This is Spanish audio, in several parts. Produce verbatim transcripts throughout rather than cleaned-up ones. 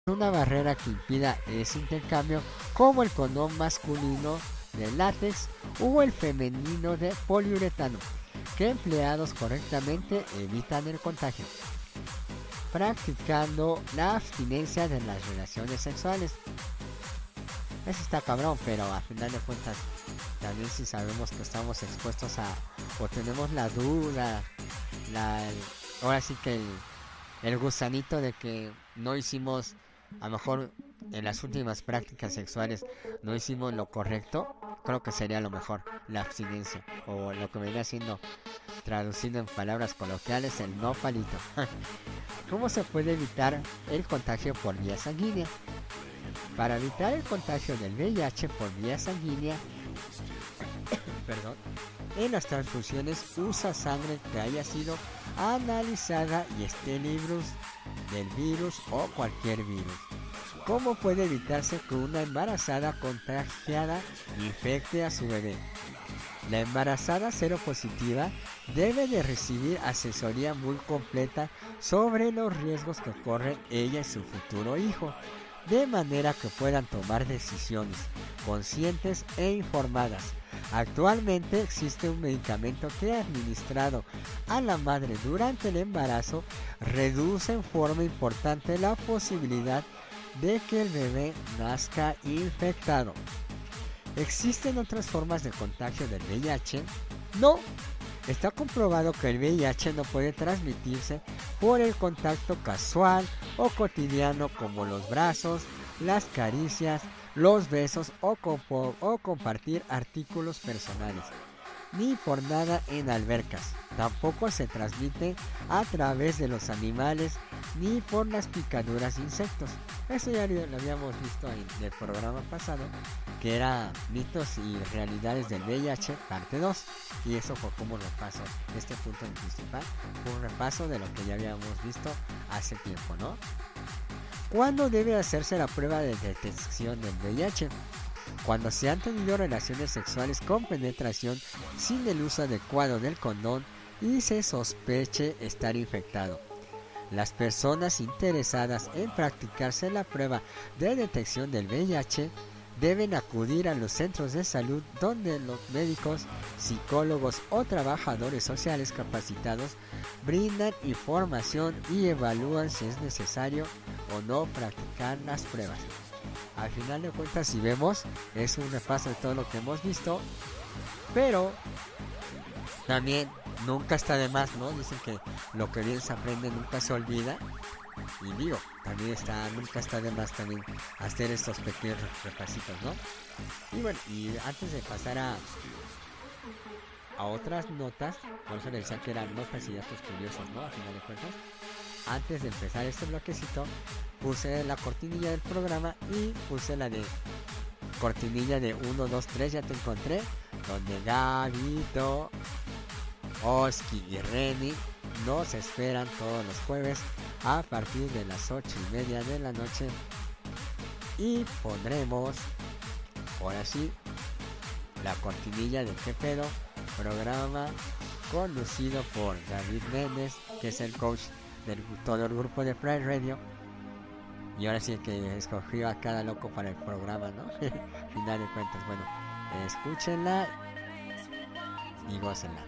una barrera que impida ese intercambio, como el condón masculino de látex o el femenino de poliuretano, que empleados correctamente evitan el contagio. Practicando la abstinencia de las relaciones sexuales. Eso está cabrón, pero a final de cuentas, también si sabemos que estamos expuestos a, o tenemos la duda, la, ahora sí que el, el gusanito de que no hicimos, a lo mejor en las últimas prácticas sexuales no hicimos lo correcto, creo que sería lo mejor, la abstinencia, o lo que vendría siendo, traducido en palabras coloquiales, el no palito. ¿Cómo se puede evitar el contagio por vía sanguínea? Para evitar el contagio del V I H por vía sanguínea, perdón, en las transfusiones usa sangre que haya sido analizada y esté libre del virus o cualquier virus. ¿Cómo puede evitarse que una embarazada contagiada infecte a su bebé? La embarazada seropositiva debe de recibir asesoría muy completa sobre los riesgos que corren ella y su futuro hijo, de manera que puedan tomar decisiones conscientes e informadas. Actualmente existe un medicamento que, administrado a la madre durante el embarazo, reduce en forma importante la posibilidad de que el bebé nazca infectado. ¿Existen otras formas de contagio del V I H? No. Está comprobado que el V I H no puede transmitirse por el contacto casual o cotidiano, como los brazos, las caricias, los besos o, compo- o compartir artículos personales, ni por nada en albercas. Tampoco se transmite a través de los animales ni por las picaduras de insectos. Eso ya lo habíamos visto en el programa pasado, que era mitos y realidades del V I H parte dos, y eso fue como repaso. Este punto en principal fue un repaso de lo que ya habíamos visto hace tiempo, ¿no? ¿Cuándo debe hacerse la prueba de detección del V I H? Cuando se han tenido relaciones sexuales con penetración sin el uso adecuado del condón y se sospeche estar infectado. Las personas interesadas en practicarse la prueba de detección del V I H deben acudir a los centros de salud, donde los médicos, psicólogos o trabajadores sociales capacitados brindan información y evalúan si es necesario o no practicar las pruebas. Al final de cuentas, si vemos, es un repaso de todo lo que hemos visto, pero también nunca está de más, ¿no? Dicen que lo que bien se aprende nunca se olvida. Y digo, también está, nunca está de más también hacer estos pequeños repasitos, ¿no? Y bueno, y antes de pasar a, a otras notas, por eso les decía que eran notas y datos curiosos, ¿no? A final de cuentas, antes de empezar este bloquecito, puse la cortinilla del programa y puse la de cortinilla de uno, dos, tres, ya te encontré, donde Gabito, Oski y Reni nos esperan todos los jueves a partir de las ocho y media de la noche, y pondremos, ahora sí, la cortinilla de ¿Qué pedo?, programa conducido por David Méndez, que es el coach del todo el grupo de Pride Radio, y ahora sí que escogió a cada loco para el programa, ¿no? Final de cuentas, bueno, escúchenla y gócenla.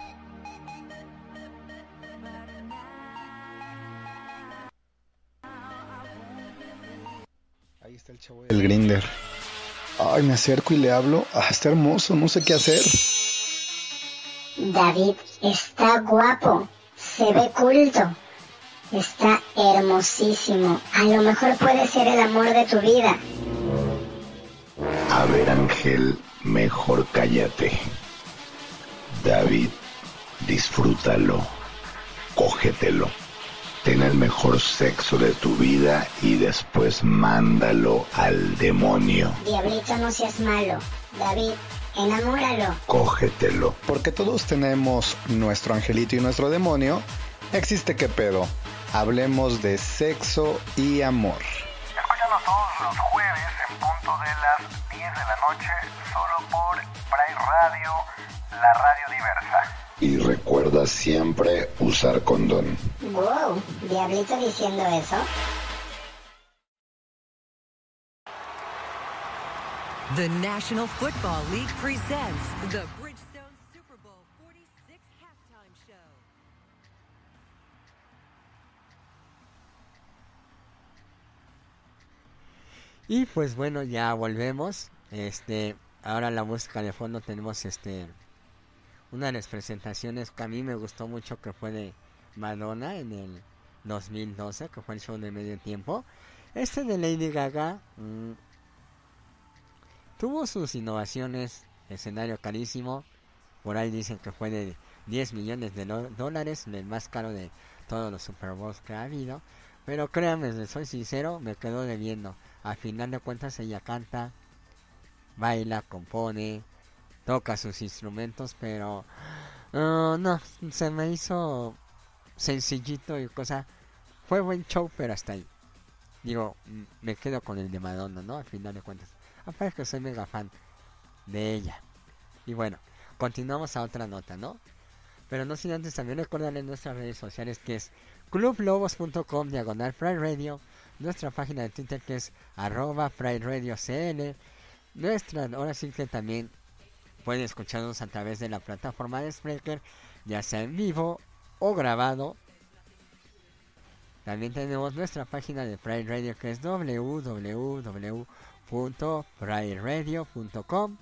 Ahí está el chavo del Grinder. Ay, me acerco y le hablo. Ah, está hermoso, no sé qué hacer. David está guapo, se ve culto, está hermosísimo. A lo mejor puede ser el amor de tu vida. A ver, Ángel, mejor cállate. David, disfrútalo, cógetelo. Ten el mejor sexo de tu vida y después mándalo al demonio. Diablito, no seas malo. David, enamóralo. Cógetelo. Porque todos tenemos nuestro angelito y nuestro demonio. Existe ¿Qué pedo? Hablemos de sexo y amor. Escúchanos todos los jueves en punto de las diez de la noche, solo por Pride Radio, la radio diversa. Y recuerda siempre usar condón. Wow, Diablito diciendo eso. The National Football League presents the Bridgestone Super Bowl forty-six halftime show. Y pues bueno, ya volvemos. Este, ahora la música de fondo tenemos este una de las presentaciones que a mí me gustó mucho, que fue de Madonna en el dos mil doce, que fue el show de medio tiempo. Este de Lady Gaga mmm, tuvo sus innovaciones, escenario carísimo, por ahí dicen que fue de diez millones de dólares, el más caro de todos los Super Bowls que ha habido, pero créanme, soy sincero, me quedó debiendo. Al final de cuentas ella canta, baila, compone, toca sus instrumentos, pero uh, no, se me hizo sencillito y cosa. Fue buen show, pero hasta ahí. Digo, me quedo con el de Madonna, ¿no? Al final de cuentas. Aparte que soy mega fan de ella. Y bueno, continuamos a otra nota, ¿no? Pero no sin antes también recordarles nuestras redes sociales, que es clublobos punto com diagonal Pride Radio, nuestra página de Twitter que es arroba Pride Radio C L, nuestra, ahora sí que también pueden escucharnos a través de la plataforma de Spreaker, ya sea en vivo o grabado. También tenemos nuestra página de Pride Radio que es doble u doble u doble u punto pride radio punto com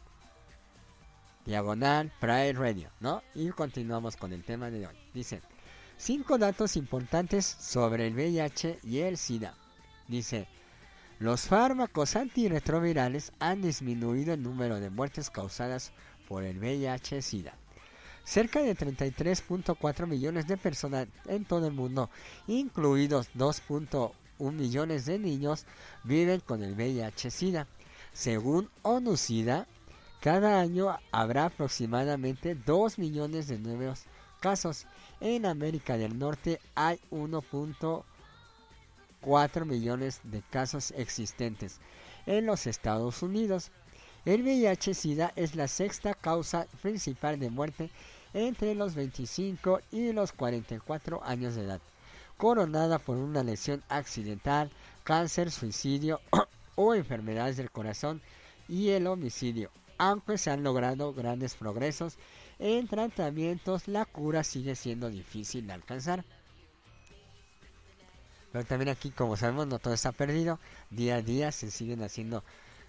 diagonal Pride Radio, ¿no? Y continuamos con el tema de hoy. Dice, cinco datos importantes sobre el V I H y el SIDA. Dice, los fármacos antirretrovirales han disminuido el número de muertes causadas por el V I H-SIDA. Cerca de treinta y tres punto cuatro millones de personas en todo el mundo, incluidos dos punto uno millones de niños, viven con el V I H-SIDA. Según ONU-SIDA, cada año habrá aproximadamente dos millones de nuevos casos. En América del Norte hay uno punto cuatro millones de casos existentes. En los Estados Unidos, el V I H-SIDA es la sexta causa principal de muerte entre los veinticinco y los cuarenta y cuatro años de edad, coronada por una lesión accidental, cáncer, suicidio o enfermedades del corazón y el homicidio. Aunque se han logrado grandes progresos en tratamientos, la cura sigue siendo difícil de alcanzar. Pero también aquí, como sabemos, no todo está perdido. Día a día se siguen haciendo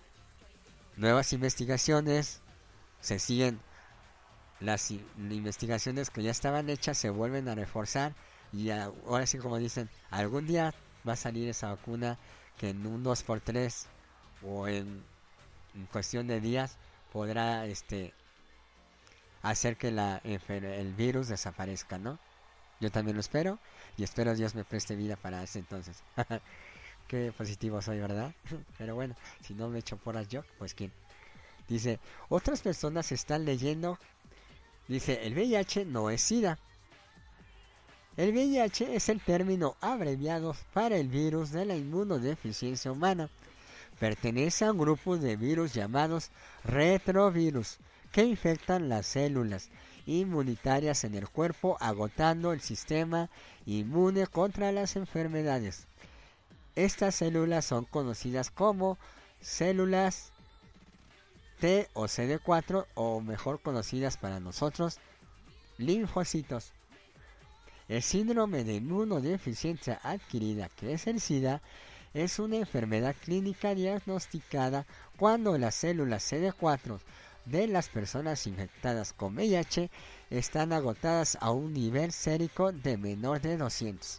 nuevas investigaciones, se siguen las investigaciones que ya estaban hechas, se vuelven a reforzar, y ahora sí, como dicen, algún día va a salir esa vacuna que en un dos por tres o en, en cuestión de días podrá este hacer que la, el virus desaparezca, ¿no? Yo también lo espero, y espero Dios me preste vida para ese entonces. Qué positivo soy, ¿verdad? Pero bueno, si no me echo porras yo, pues quién. Dice, otras personas están leyendo. Dice, el V I H no es SIDA. El V I H es el término abreviado para el virus de la inmunodeficiencia humana. Pertenece a un grupo de virus llamados retrovirus, que infectan las células inmunitarias en el cuerpo, agotando el sistema inmune contra las enfermedades. Estas células son conocidas como células T o C D cuatro, o mejor conocidas para nosotros, linfocitos. El síndrome de inmunodeficiencia adquirida, que es el SIDA, es una enfermedad clínica diagnosticada cuando las células C D cuatro de las personas infectadas con V I H están agotadas a un nivel sérico de menor de doscientos.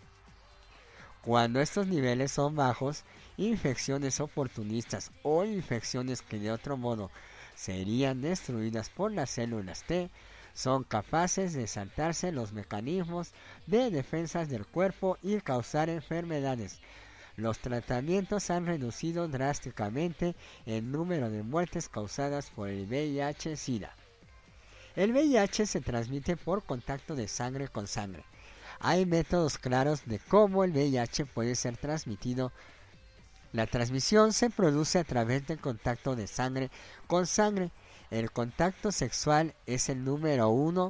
Cuando estos niveles son bajos, infecciones oportunistas o infecciones que de otro modo serían destruidas por las células T son capaces de saltarse los mecanismos de defensas del cuerpo y causar enfermedades. Los tratamientos han reducido drásticamente el número de muertes causadas por el V I H-SIDA. El V I H se transmite por contacto de sangre con sangre. Hay métodos claros de cómo el V I H puede ser transmitido. La transmisión se produce a través del contacto de sangre con sangre. El contacto sexual es el número uno.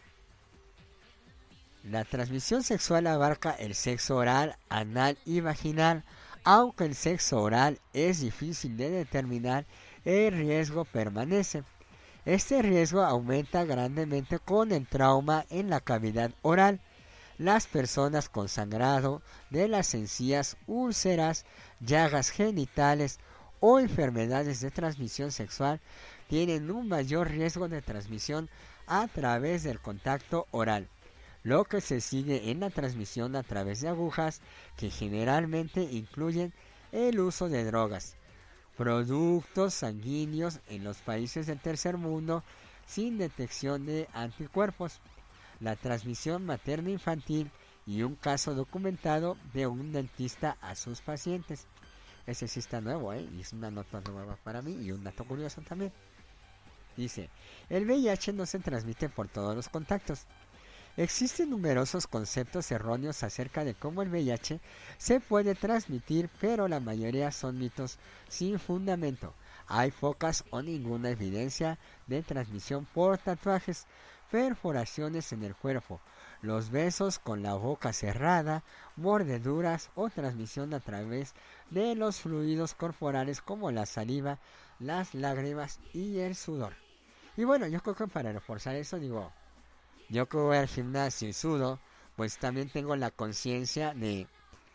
La transmisión sexual abarca el sexo oral, anal y vaginal. Aunque el sexo oral es difícil de determinar, el riesgo permanece. Este riesgo aumenta grandemente con el trauma en la cavidad oral. Las personas con sangrado de las encías, úlceras, llagas genitales o enfermedades de transmisión sexual tienen un mayor riesgo de transmisión a través del contacto oral, lo que se sigue en la transmisión a través de agujas, que generalmente incluyen el uso de drogas, productos sanguíneos en los países del tercer mundo sin detección de anticuerpos, la transmisión materno-infantil y un caso documentado de un dentista a sus pacientes. Ese sí está nuevo, ¿eh? Y es una nota nueva para mí y un dato curioso también. Dice, el V I H no se transmite por todos los contactos. Existen numerosos conceptos erróneos acerca de cómo el V I H se puede transmitir, pero la mayoría son mitos sin fundamento. Hay pocas o ninguna evidencia de transmisión por tatuajes, perforaciones en el cuerpo, los besos con la boca cerrada, mordeduras o transmisión a través de los fluidos corporales como la saliva, las lágrimas y el sudor. Y bueno, yo creo que para reforzar eso digo, yo que voy al gimnasio y sudo, pues también tengo la conciencia de,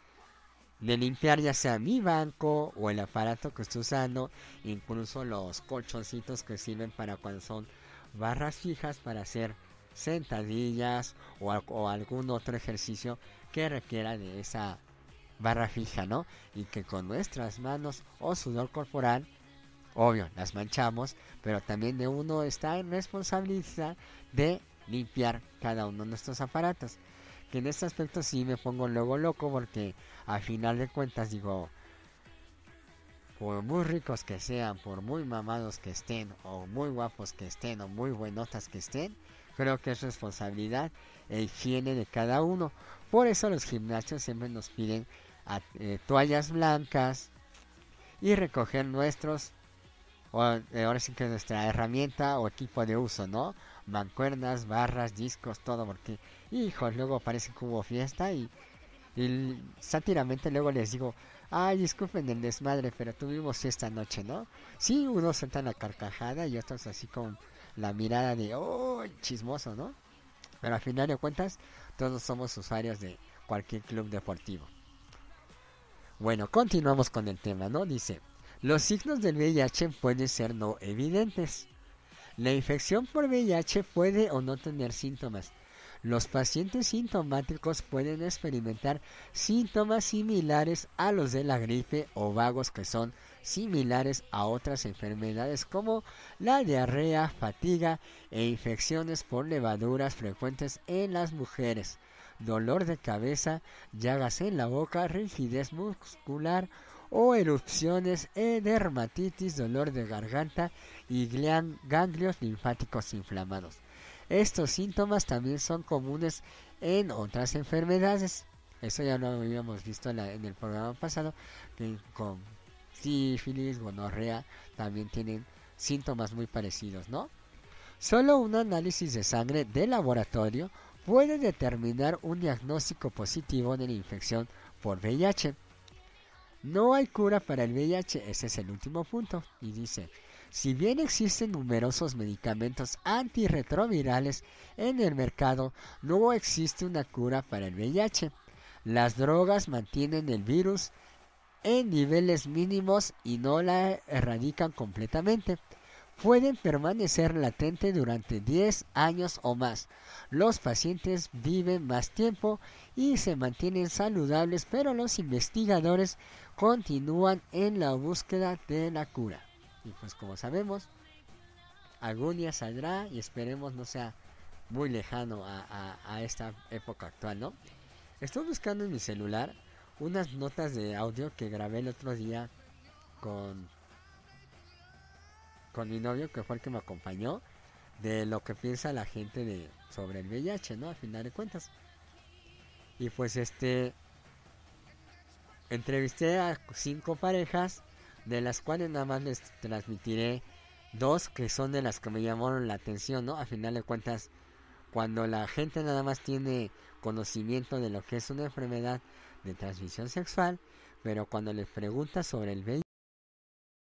de limpiar ya sea mi banco o el aparato que estoy usando, incluso los colchoncitos que sirven para cuando son barras fijas para hacer sentadillas o, o algún otro ejercicio que requiera de esa barra fija, ¿no? Y que con nuestras manos o sudor corporal, obvio, las manchamos, pero también de uno está en responsabilidad de limpiar cada uno de nuestros aparatos. Que en este aspecto sí me pongo luego loco porque al final de cuentas digo, por muy ricos que sean, por muy mamados que estén, o muy guapos que estén, o muy buenotas que estén, creo que es responsabilidad e higiene de cada uno. Por eso los gimnasios siempre nos piden a, eh, toallas blancas y recoger nuestros, o eh, ahora sí que nuestra herramienta o equipo de uso, ¿no? Mancuernas, barras, discos, todo, porque, hijos, luego parece que hubo fiesta y, y sátíramente luego les digo, ay, disculpen el desmadre, pero tuvimos fiesta anoche, ¿no? Sí, unos sueltan la carcajada y otros así con la mirada de, oh, chismoso, ¿no? Pero al final de cuentas, todos somos usuarios de cualquier club deportivo. Bueno, continuamos con el tema, ¿no? Dice, los signos del V I H pueden ser no evidentes. La infección por V I H puede o no tener síntomas. Los pacientes sintomáticos pueden experimentar síntomas similares a los de la gripe o vagos que son similares a otras enfermedades como la diarrea, fatiga e infecciones por levaduras frecuentes en las mujeres, dolor de cabeza, llagas en la boca, rigidez muscular o erupciones, dermatitis, dolor de garganta y ganglios linfáticos inflamados. Estos síntomas también son comunes en otras enfermedades. Eso ya lo habíamos visto en, la, en el programa pasado, que con sífilis, gonorrea, también tienen síntomas muy parecidos, ¿no? Solo un análisis de sangre de laboratorio puede determinar un diagnóstico positivo de la infección por V I H. No hay cura para el V I H, ese es el último punto, y dice, si bien existen numerosos medicamentos antirretrovirales en el mercado, no existe una cura para el V I H. Las drogas mantienen el virus en niveles mínimos y no la erradican completamente. Pueden permanecer latente durante diez años o más. Los pacientes viven más tiempo y se mantienen saludables, pero los investigadores continúan en la búsqueda de la cura. Y pues como sabemos, algún día saldrá y esperemos no sea muy lejano a, a, a esta época actual, ¿no? Estoy buscando en mi celular unas notas de audio que grabé el otro día con, con mi novio, que fue el que me acompañó, de lo que piensa la gente de sobre el V I H, ¿no? Al final de cuentas. Y pues este entrevisté a cinco parejas, de las cuales nada más les transmitiré dos que son de las que me llamaron la atención, ¿no? A final de cuentas, cuando la gente nada más tiene conocimiento de lo que es una enfermedad de transmisión sexual, pero cuando les preguntas sobre el V I H,